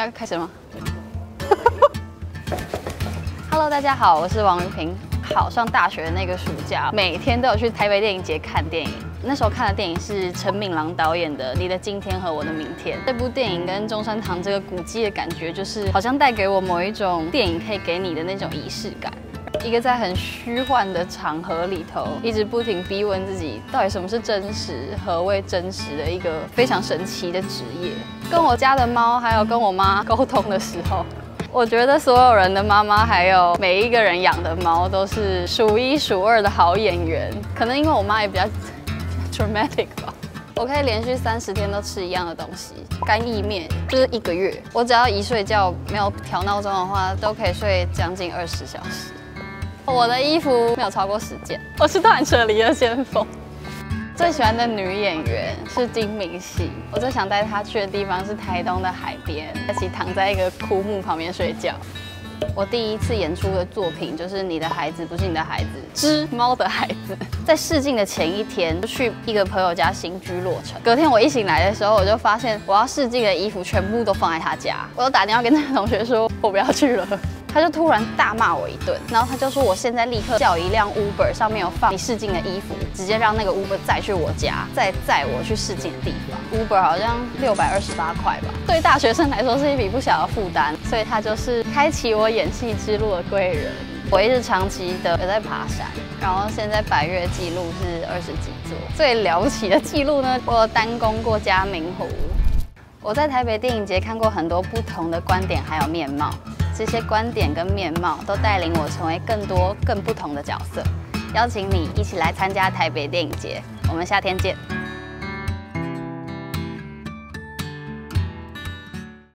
要开始了吗？Hello， 大家好，我是王云平。考上大学的那个暑假，每天都有去台北电影节看电影。那时候看的电影是陈敏郎导演的《你的今天和我的明天》。这部电影跟中山堂这个古迹的感觉，就是好像带给我某一种电影可以给你的那种仪式感。一个在很虚幻的场合里头，一直不停逼问自己，到底什么是真实，何谓真实的一个非常神奇的职业。跟我家的猫，还有跟我妈沟通的时候。我觉得所有人的妈妈，还有每一个人养的猫，都是数一数二的好演员。可能因为我妈也比较 dramatic 吧。我可以连续30天都吃一样的东西，干意面就是1个月。我只要一睡觉，没有调闹钟的话，都可以睡将近20小时。我的衣服没有超过10件，我是断舍离的先锋。最喜欢的女演员是金敏熙，我最想带她去的地方是台东的海边，一起躺在一个枯木旁边睡觉。我第一次演出的作品就是《你的孩子不是你的孩子之猫的孩子》。在试镜的前一天，去一个朋友家新居落成。隔天我一醒来的时候，我就发现我要试镜的衣服全部都放在他家。我就打电话跟那个同学说，我不要去了。他就突然大骂我一顿，然后他就说我现在立刻叫一辆 Uber， 上面有放你试镜的衣服，直接让那个 Uber 载去我家，再载我去试镜的地方。Uber 好像628块吧，对大学生来说是一笔不小的负担，所以他就是开启我演戏之路的贵人。我一直长期的有在爬山，然后现在百岳纪录是20几座。最了不起的纪录呢，我有单攻过嘉明湖。我在台北电影节看过很多不同的观点还有面貌。这些观点跟面貌都带领我成为更多、更不同的角色。邀请你一起来参加台北电影节，我们夏天见。